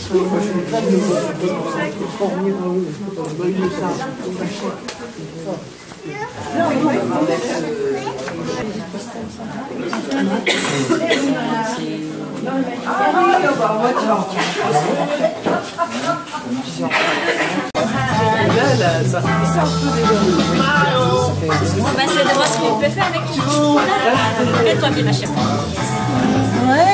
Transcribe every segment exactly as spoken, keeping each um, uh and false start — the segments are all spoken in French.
On va essayer de voir ce qu'on peut faire avec tout. Et toi, bien ma chère. Ouais.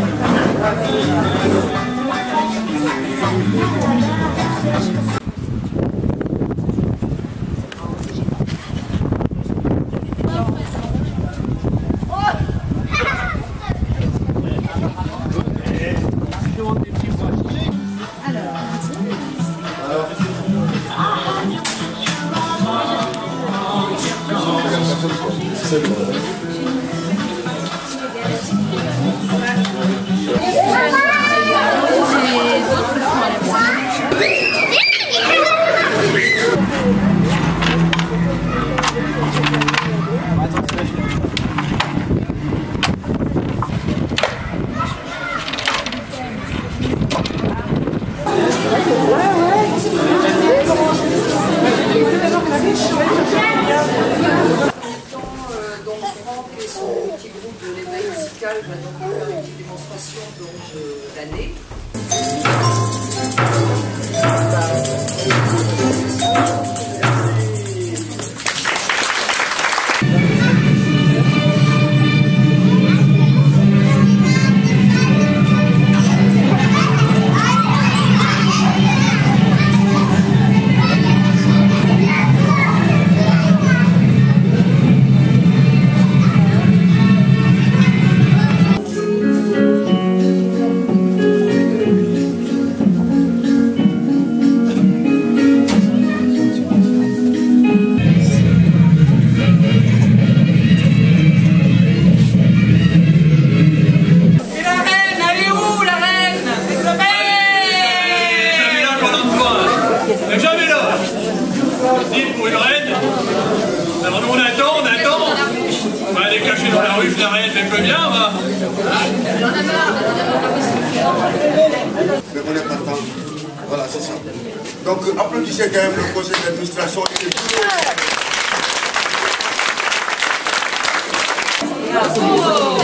va donc faire une petite démonstration d'année. Pour une reine, alors nous on attend, on attend, on va aller cacher dans la rue, la reine fait peu bien, va. Elle en a marre, mais on n'est pas temps. Voilà, c'est ça. Donc applaudissez quand même le conseil d'administration. Bravo.